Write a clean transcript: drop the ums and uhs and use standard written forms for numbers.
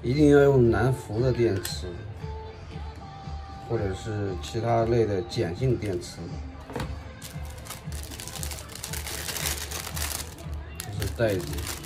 一定要用南孚的电池，或者是其他类的碱性电池。这是袋子。